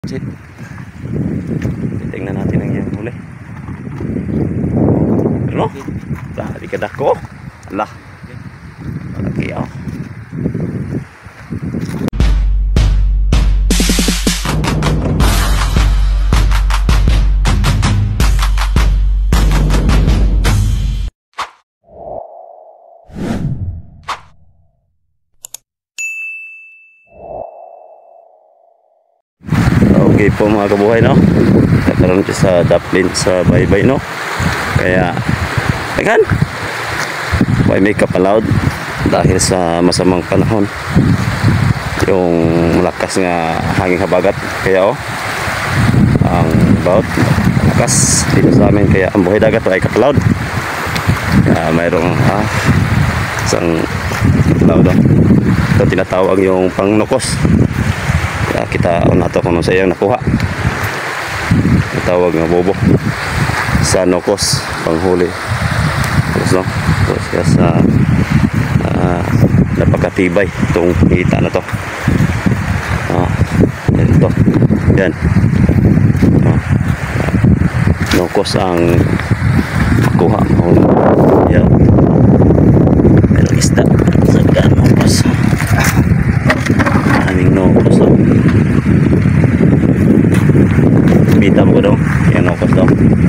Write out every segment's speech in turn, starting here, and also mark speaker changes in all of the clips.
Speaker 1: Sit. Titingnan natin ang iyong huli. Ano? Dali ka dako. Ala. Malaki oh. Okay po mga kabuhay, no? Nagkaroon siya sa daplin sa baybay, no? Kaya ayan, may kapalawd dahil sa masamang panahon, yung malakas nga hangin habagat. Kaya ang baut malakas dito sa amin, kaya ang buhay dagat ay kapalawd. Kaya mayroong isang kapalawd, ito tinatawag yung pangnukos. Kita nato kung sa iyang nakuha, tawag nga bobo sa nukos panghuli. Tapos no, kaya sa napakatibay itong hita na to. Yan ito, yan nukos ang makuha. Yan pero isda sa nukos, aming nukos. Bitam ko daw, yan nukos daw.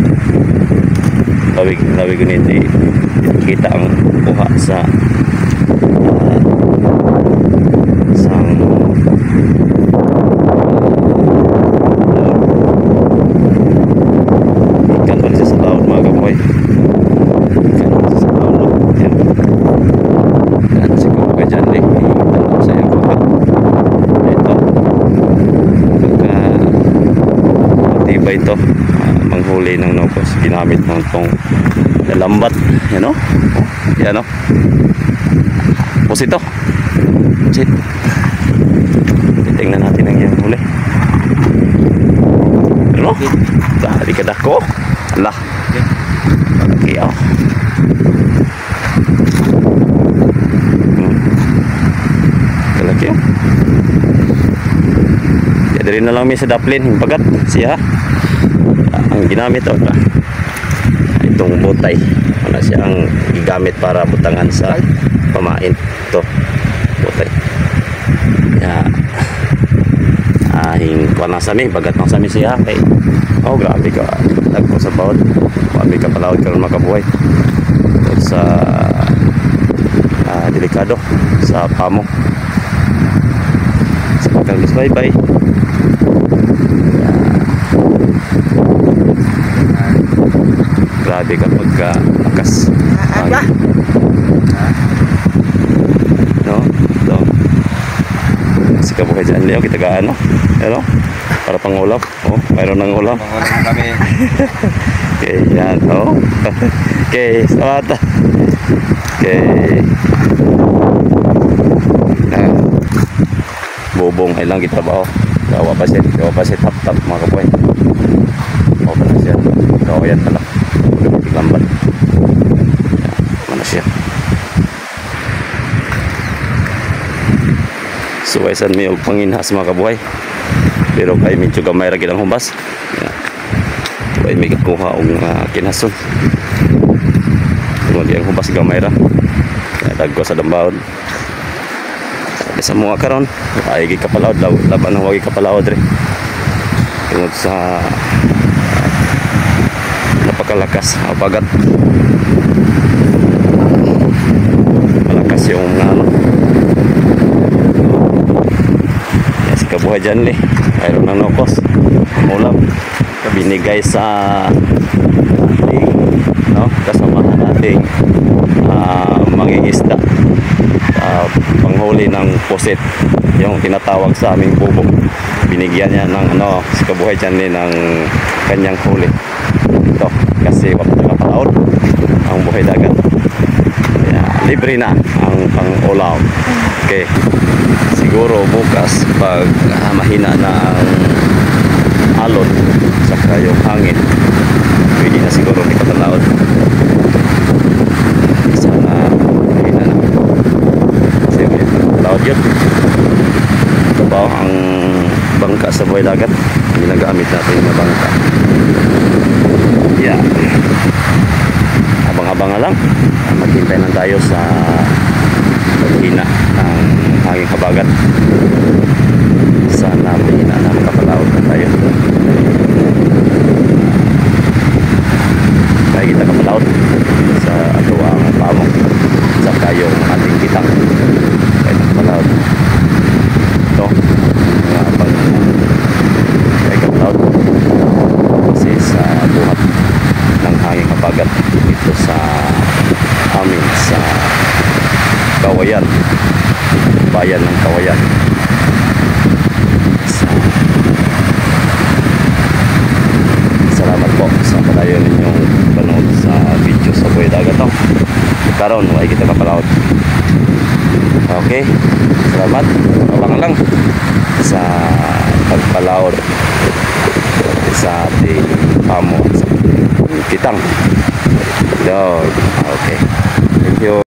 Speaker 1: Lawig guniti, kita ang kuha sa isang ikan pa rin sa laut mga kabuhay. Ikan pa rin sa laut, no? Yan. Yan, siguro ka dyan rin. Tanaw sa iyo kuha. Ito. Matibay ito. Manghuli ng nukos. Ginamit ng itong lambat. Yan o. Yan o. Pus ito. Sit. Titingnan natin ang iyong huli. Ano? Dali ka dako. Ala. Malaki o. Malaki o. Kaya dali na lang may sa daplin. Yung bagat siya. Ang ginamit o. Itong botay. Ano siya ang gigamit para butangan sa pamain. Ito. Botay. Kaya kuha na sami. Bagat na sami siya. Okay. Oh, grabe ka. Nagpo sa bawat. Grabe ka palawad ka rin makabuhay. Sa delikado. Sa pamo. Sa pagkagis bye-bye. Grabe kapag lakas no? Ito kasi kabuhay dyan Leo, kita gaano ano? Para pang ulam. Mayroon ng ulam kami. Okay, yan okay, salamat. Okay, bubong ay lang kita ba gawa pa siya tap mga kabuhay. Pa na siya gawa yan pala lambat. Mana siya. Suwaisan mi og panginhas mga kabuhay. Pero kay medyo gamay ra gid ang humbas. Way mi kuha og kinhason. Tungod ang humbas gamay ra. Kaya dagko sa dambawon. Sa mga karon ay gi kapalawd laban ang wagi kapalawd re. Tungod sa napakalakas habagat. Malakas yung yes, kabuhay dyan mayroon ng nukos ulam binigay sa ating kasamahan nating mangingisda panghuli ng pusit, yung tinatawag sa aming bubong. Binigyan niya ng si kabuhay dyan ng kanyang huli. Ito, kasi wala nakapalaod ang buhay dagat. Libre na ang pang-ulaw. Okay, siguro bukas pag mahina na ang alon saka yung hangin, pwede na siguro ikapalaod. Sana mahina na kasi may pang-ulaod yun. Ito ba ang bangka sa buhay dagat. ginagamit natin na bangka. Yeah. Abang-abang lang. Maghintay lang tayo sa paghina ng hanging habagat. Sana mahina na makapalaot na tayo. Kaya kita kapalaot sa ato ang pamong saka yung ating kitang. Kaya kapalaot. Ito. Mga abang kaya kapalaot. Kasi sa buhat ng hanging habagat dito sa amin sa Kawayan, bayan ng Kawayan. Salamat po sa padayon ninyong panood sa video sa buhay dagat to. Karon ay kita kapalaot. Okay, salamat. Abangan lang sa pagpalaot sa ating pamo sa kitang. Okay, thank you.